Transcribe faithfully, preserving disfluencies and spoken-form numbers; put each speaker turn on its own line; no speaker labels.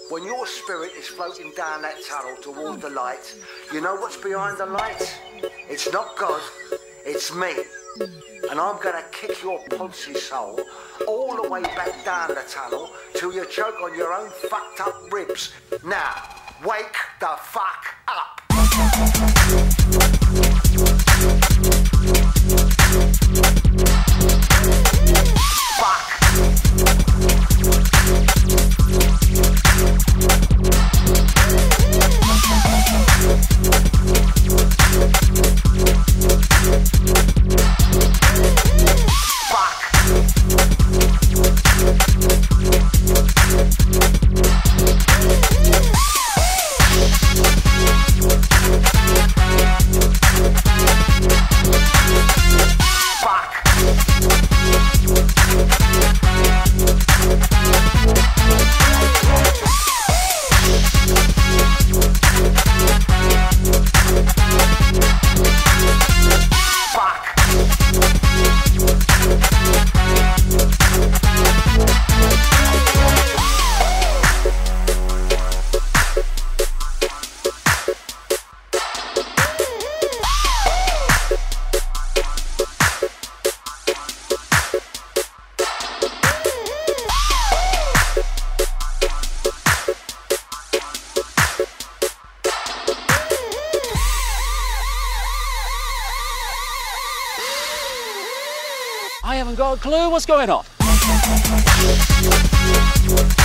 when your spirit is floating down that tunnel toward the light, you know what's behind the light? It's not God, it's me. And I'm gonna kick your Ponzi soul all the way back down the tunnel till you choke on your own fucked up ribs. Now, wake the fuck up. Fuck.
I haven't got a clue what's going on.